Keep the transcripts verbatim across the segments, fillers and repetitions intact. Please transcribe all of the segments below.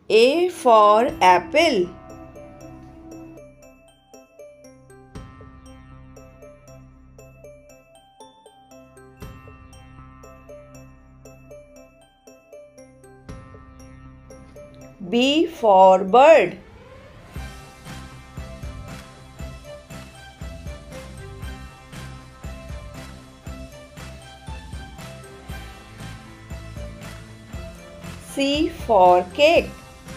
A for apple. B for bird. C for cake.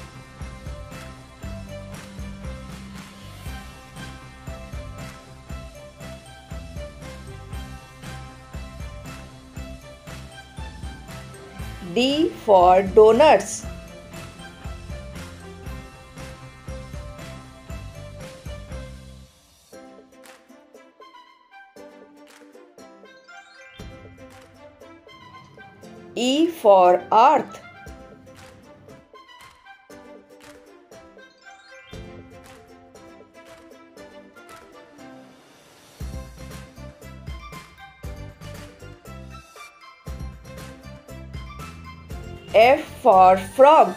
D for donuts. E for earth. F for frog.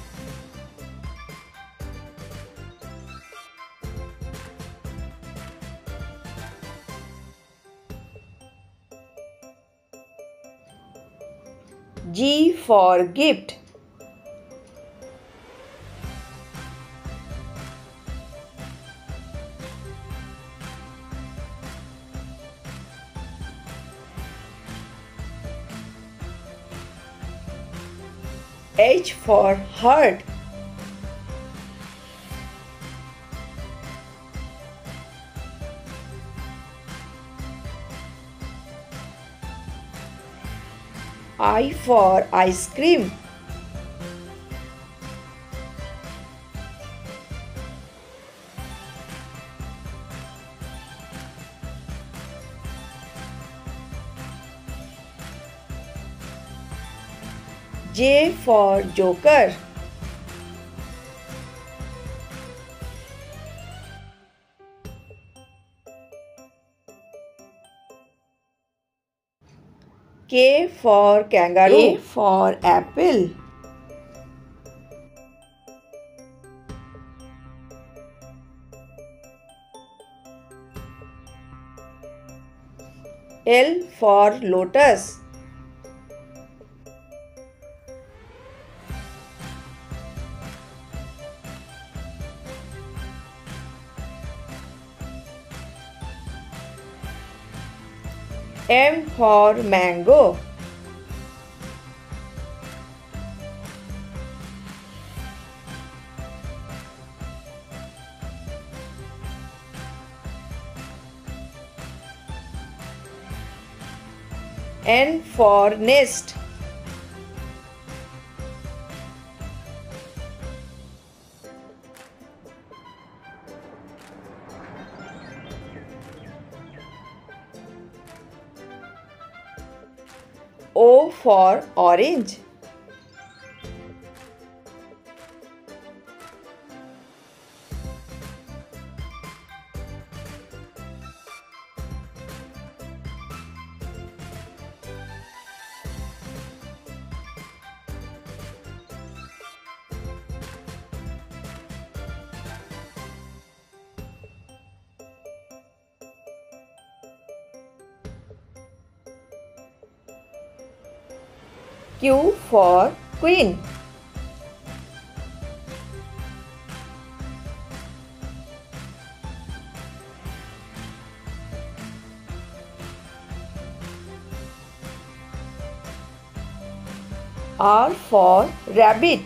G for gift. H for heart. I for ice cream. J for joker. K for kangaroo. A for apple. L for lotus. M for mango. N for nest. O for orange. Q for queen. R for rabbit.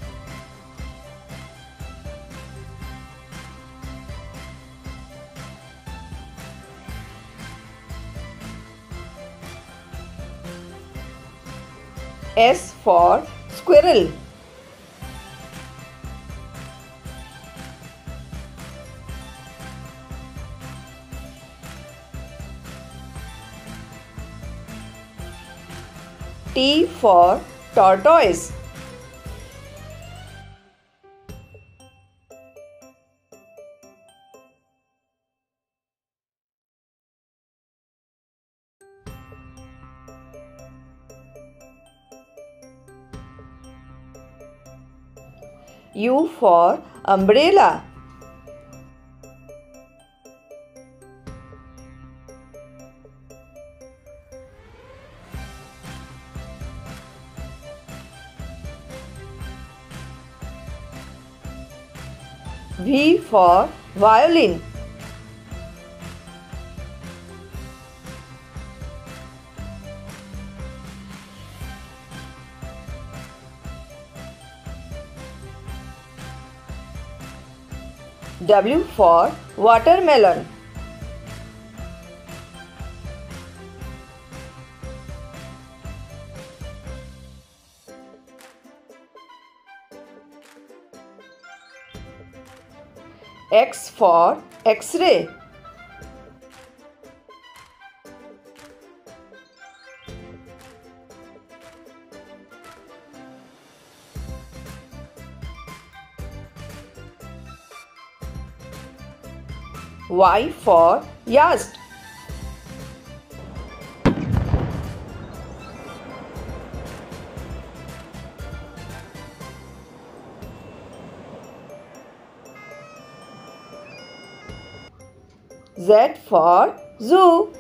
S for squirrel. T for tortoise. U for umbrella. V for violin. W for watermelon. X for X-ray. Y for yacht. Z for zoo.